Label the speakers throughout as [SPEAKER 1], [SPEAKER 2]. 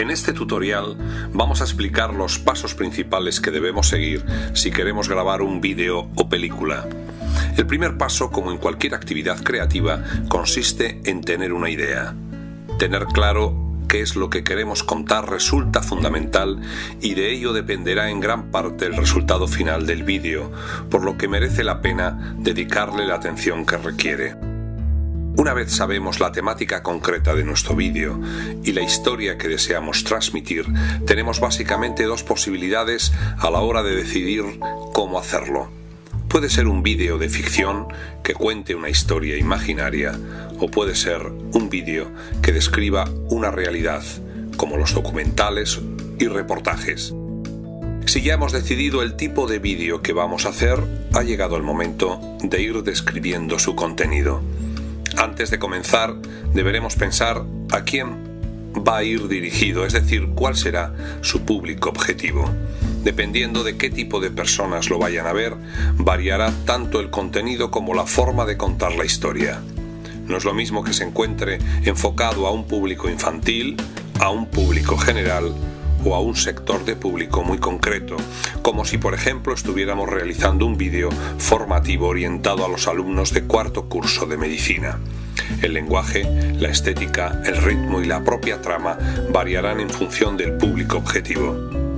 [SPEAKER 1] En este tutorial vamos a explicar los pasos principales que debemos seguir si queremos grabar un vídeo o película. El primer paso, como en cualquier actividad creativa, consiste en tener una idea. Tener claro qué es lo que queremos contar resulta fundamental y de ello dependerá en gran parte el resultado final del vídeo, por lo que merece la pena dedicarle la atención que requiere. Una vez sabemos la temática concreta de nuestro vídeo y la historia que deseamos transmitir, tenemos básicamente dos posibilidades a la hora de decidir cómo hacerlo. Puede ser un vídeo de ficción que cuente una historia imaginaria, o puede ser un vídeo que describa una realidad, como los documentales y reportajes. Si ya hemos decidido el tipo de vídeo que vamos a hacer, ha llegado el momento de ir describiendo su contenido. Antes de comenzar, deberemos pensar a quién va a ir dirigido, es decir, cuál será su público objetivo. Dependiendo de qué tipo de personas lo vayan a ver, variará tanto el contenido como la forma de contar la historia. No es lo mismo que se encuentre enfocado a un público infantil, a un público general o a un sector de público muy concreto, como si por ejemplo estuviéramos realizando un vídeo formativo orientado a los alumnos de cuarto curso de medicina. El lenguaje, la estética, el ritmo y la propia trama variarán en función del público objetivo.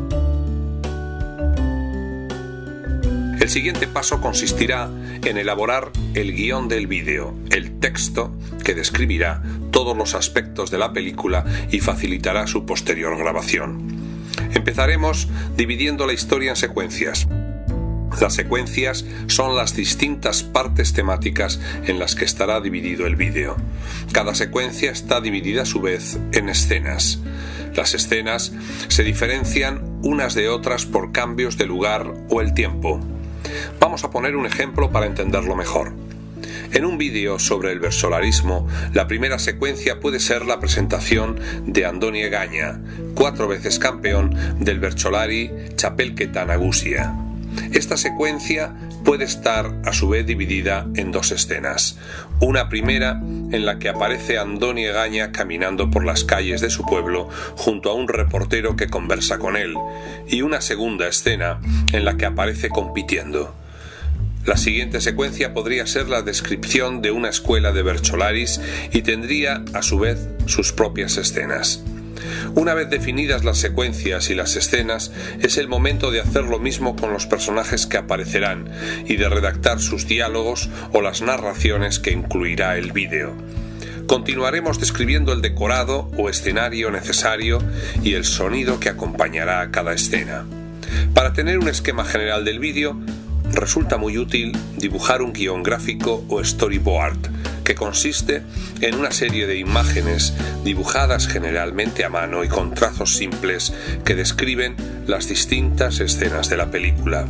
[SPEAKER 1] El siguiente paso consistirá en elaborar el guión del vídeo, el texto que describirá todos los aspectos de la película y facilitará su posterior grabación. Empezaremos dividiendo la historia en secuencias. Las secuencias son las distintas partes temáticas en las que estará dividido el vídeo. Cada secuencia está dividida a su vez en escenas. Las escenas se diferencian unas de otras por cambios de lugar o el tiempo. Vamos a poner un ejemplo para entenderlo mejor. En un vídeo sobre el versolarismo, la primera secuencia puede ser la presentación de Andoni Egaña, 4 veces campeón del Bertsolari Txapelketa Nagusia. Esta secuencia puede estar a su vez dividida en dos escenas. Una primera en la que aparece Andoni Egaña caminando por las calles de su pueblo junto a un reportero que conversa con él, y una segunda escena en la que aparece compitiendo. La siguiente secuencia podría ser la descripción de una escuela de Bertsolaris y tendría a su vez sus propias escenas. Una vez definidas las secuencias y las escenas, es el momento de hacer lo mismo con los personajes que aparecerán y de redactar sus diálogos o las narraciones que incluirá el vídeo. Continuaremos describiendo el decorado o escenario necesario y el sonido que acompañará a cada escena. Para tener un esquema general del vídeo, resulta muy útil dibujar un guión gráfico o storyboard, que consiste en una serie de imágenes dibujadas generalmente a mano y con trazos simples que describen las distintas escenas de la película.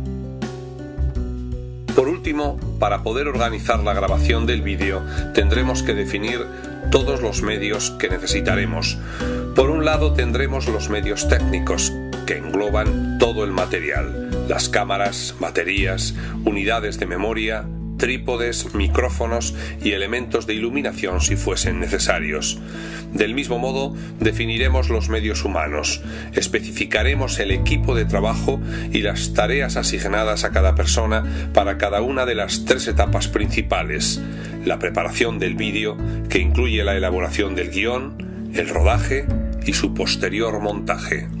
[SPEAKER 1] Por último, para poder organizar la grabación del vídeo, tendremos que definir todos los medios que necesitaremos. Por un lado tendremos los medios técnicos, que engloban todo el material: las cámaras, baterías, unidades de memoria, trípodes, micrófonos y elementos de iluminación si fuesen necesarios. Del mismo modo, definiremos los medios humanos, especificaremos el equipo de trabajo y las tareas asignadas a cada persona para cada una de las 3 etapas principales: la preparación del vídeo, que incluye la elaboración del guión, el rodaje y su posterior montaje.